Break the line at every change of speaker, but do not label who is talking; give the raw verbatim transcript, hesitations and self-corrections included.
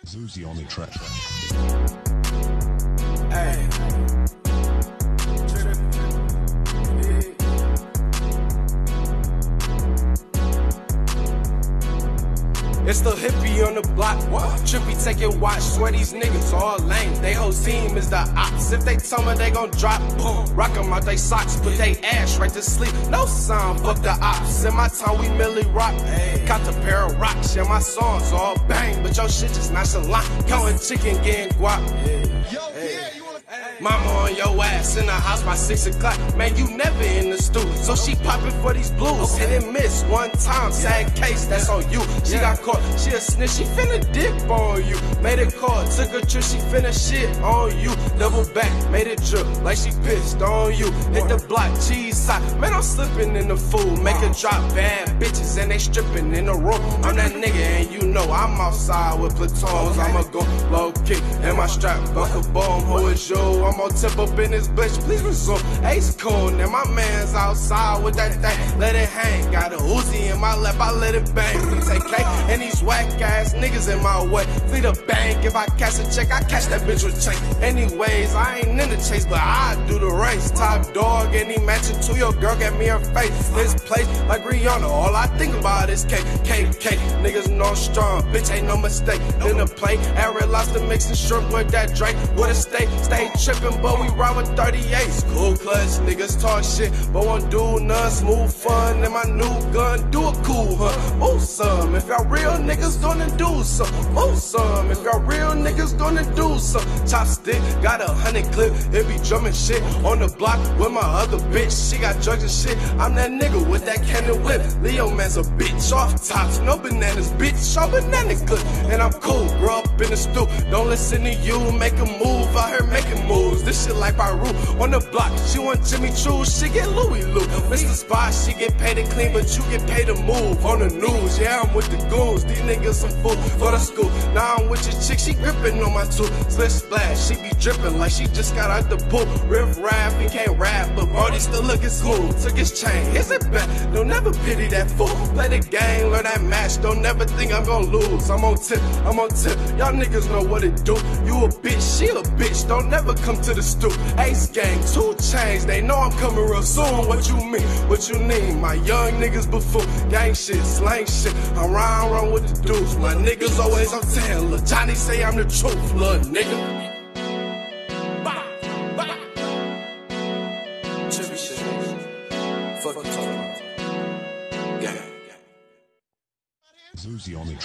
Zuzi on the track.
Hey. It's the hippie on the block. What? Trippy take your watch. Swear these niggas all lame. They whole team is the ops. If they tell me they gon' drop, boom. Rock them out they socks. Put they ass right to sleep. No sound, fuck the ops. In my town we merely rock. Hey. Got the pair of rocks. Yeah, my songs all bang. But your shit just nonchalant. Counting chicken, getting guap. Yeah. Yo, hey. Yeah, you wanna... Mama on your ass in the house by six o'clock. Man, you never in the stew. So she popping for these blues. Hit and miss one time. Sad case, that's on you. She got caught. She a snitch. She finna dip on you. Made it call. Took a trip. She finna shit on you. Double back. Made it drip like she pissed on you. Hit the block. Cheese side. Man, I'm slipping in the food. Make her drop bad bitches and they stripping in the room. I'm that nigga and you know I'm outside with platoons. I'ma go low kick and my strap. Buckle bomb. Who is you? I'm gonna tip up in this bitch, please resume. Ace coon, and my man's outside with that thing. Let it hang, got a Uzi in my lap, I let it bang. Please take K, and these whack ass niggas in my way. Flee the bank, if I cash a check, I catch that bitch with chain. Anyways, I ain't in the chase, but I do the race. Top dog, and he matching to your girl, get me her face. This place, like Rihanna, all I think about is cake, cake, cake. Niggas know strong, bitch ain't no mistake. In the plate, Ariel lobster mixing shrimp with that drink. With a steak, stay trippin', but we ride with thirty-eights. Cool clutch, niggas talk shit, but won't do none. Smooth fun, and my new gun do a cool hunt. Move some, if y'all real niggas gonna do some. Move some, if y'all real niggas gonna do some. Chopstick, got a hundred clip, it be drumming shit on the block with my other bitch. She got drugs and shit, I'm that nigga with that cannon whip. Leo man's a bitch, off tops, no bananas, bitch, all banana good. And I'm cool, grow up in the stoop, don't listen to you, make a move, out here making moves. This shit like Pyru on the block. She want Jimmy Choo, she get Louis Lou. Mister Spot, she get paid to clean, but you get paid to move. On the news, yeah, I'm with the goons. These niggas some fool for the school. Now I'm with your chick, she gripping on my tooth. Splish splash, she be dripping like she just got out the pool. Riff rap, he can't rap, but Brody still looking smooth. Took his chain, is it bad? Don't never pity that fool. Play the game, learn that match. Don't never think I'm gonna lose. I'm on tip, I'm on tip. Y'all niggas know what it do. You a bitch, she a bitch. Don't never come to the stoop. Ace gang, two chains, they know I'm coming real soon. What you mean? What you need? My young niggas before gang shit, slang shit. I'm round, round with the dudes. My niggas always on ten. Lil' Johnny say I'm the truth, little nigga. Trippy shit. Fuck you talking about. Yeah.
Zuzi on the